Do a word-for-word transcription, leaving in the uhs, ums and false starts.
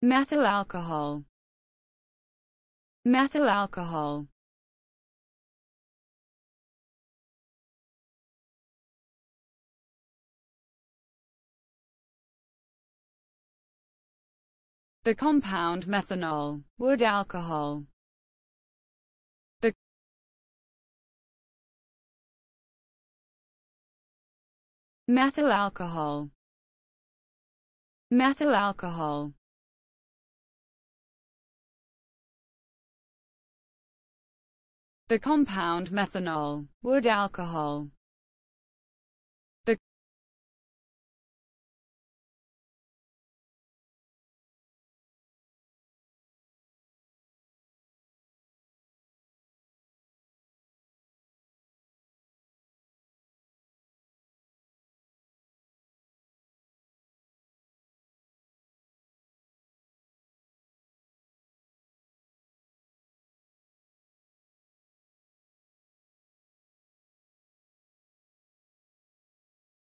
Methyl alcohol. Methyl alcohol. The compound methanol, wood alcohol. The methyl alcohol. Methyl alcohol. The compound methanol, wood alcohol.